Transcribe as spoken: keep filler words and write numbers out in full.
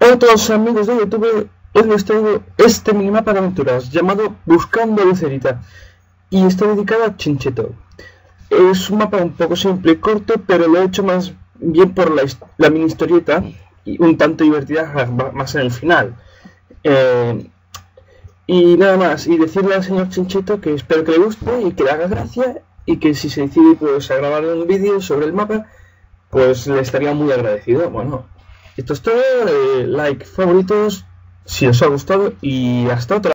Hola a todos amigos de YouTube, hoy les traigo este minimapa de aventuras llamado Buscando Lucerita y está dedicado a Chincheto. Es un mapa un poco simple y corto, pero lo he hecho más bien por la, la mini historieta y un tanto divertida más en el final. Eh, y nada más, y decirle al señor Chincheto que espero que le guste y que le haga gracia y que si se decide pues, a grabar un vídeo sobre el mapa, pues le estaría muy agradecido. Bueno, esto es todo, eh, like, favoritos, si os ha gustado y hasta otra.